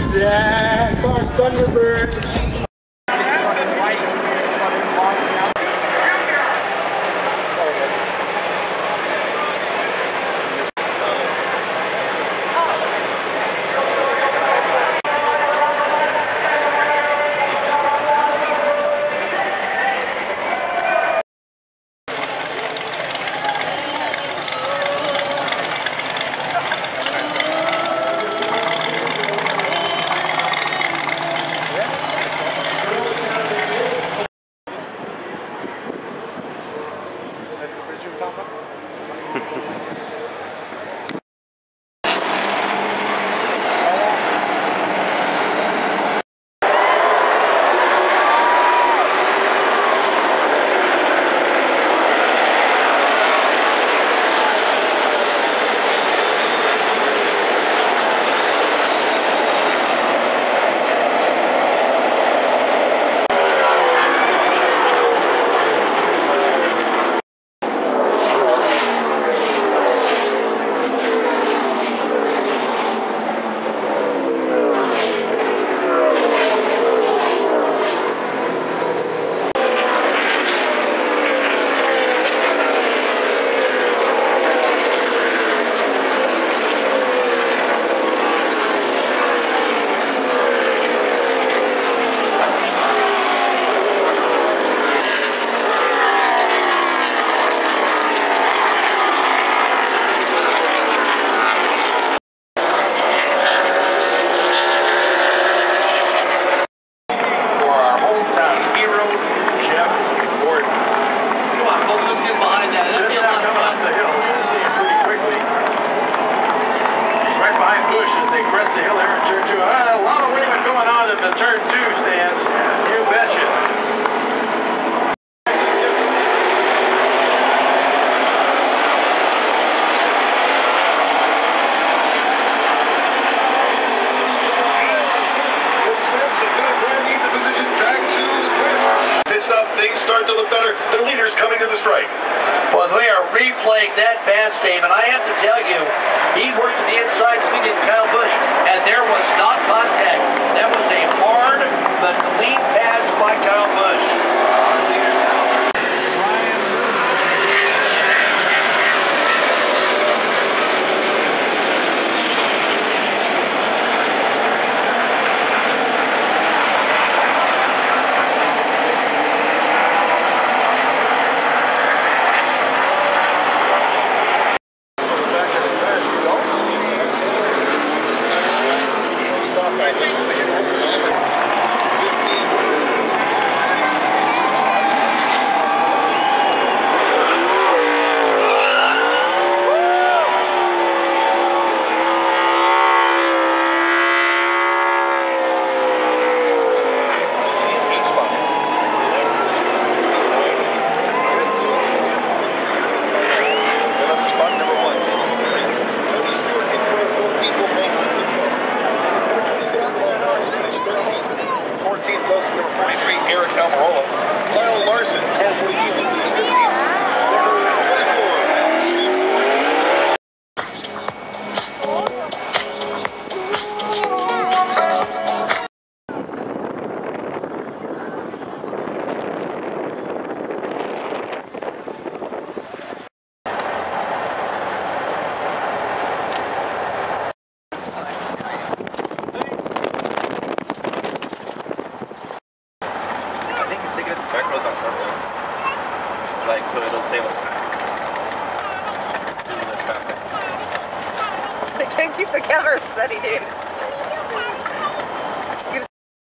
Yeah, come on, Thunderbird. Things start to look better. The leader's coming to the strike. Well, they are replaying that pass, Dave, and I have to tell you, he worked to the inside, speaking to Kyle Busch, and there was not contact. That was a hard but clean pass by Kyle Busch. So it'll save us time. I can't keep the camera steady, dude.